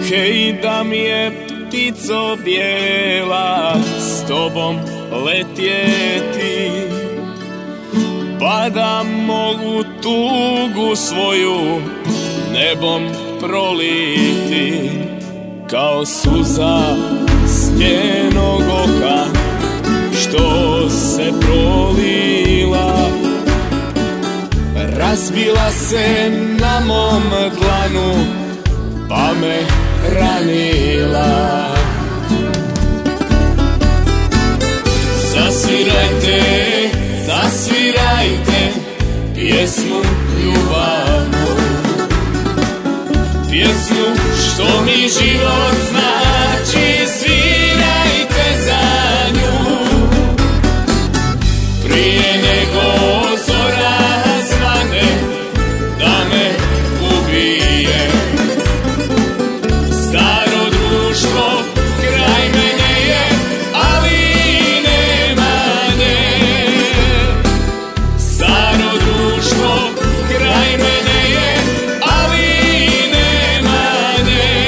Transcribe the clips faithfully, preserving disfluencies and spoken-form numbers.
Hej, da mi je ptico bijela s tobom letjeti, pa da mogu tugu svoju nebom proliti, kao suza s njenog oka što se prolila, razbila se na mom dlanu pa me ranila. Zasvirajte, zasvirajte pjesmu ljubavnu, pjesmu što mi život znači, svirajte za nju. Prije nego zora svane da me ubije, staro društvo kraj mene je, ali nema nje. Staro društvo kraj mene je, ali nema nje.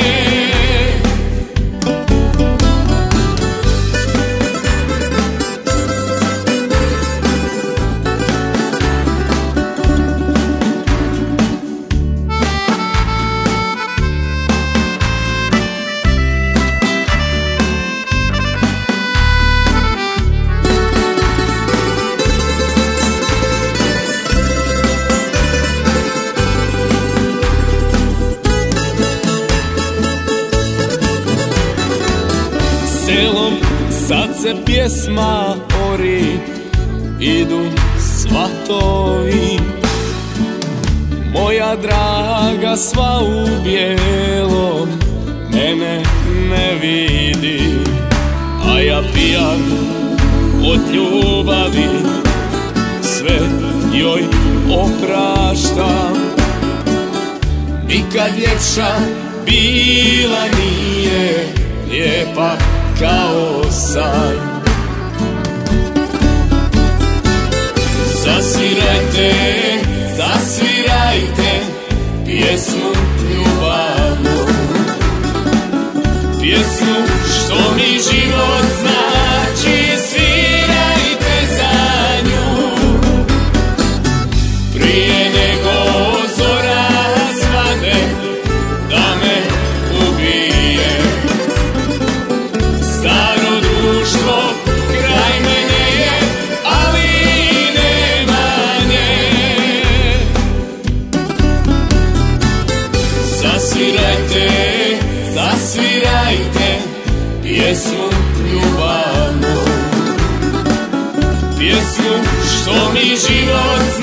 Selom sad se pjesma ori, idu svatovi, moja draga sva u bijelom mene ne vidi, a ja pijan od ljubavi sve joj opraštam. Nikad ljepša bila nije, lijepa kao san. Zasvirajte, zasvirajte pjesmu ljubavnu, pjesmu što mi život znači, svirajte za nju. Prije nego zora svane da me ubije, staro društvo kraj mene je, ali nema nje. Zasvirajte, zasvirajte pjesmu ljubavnu, pjesmu što mi život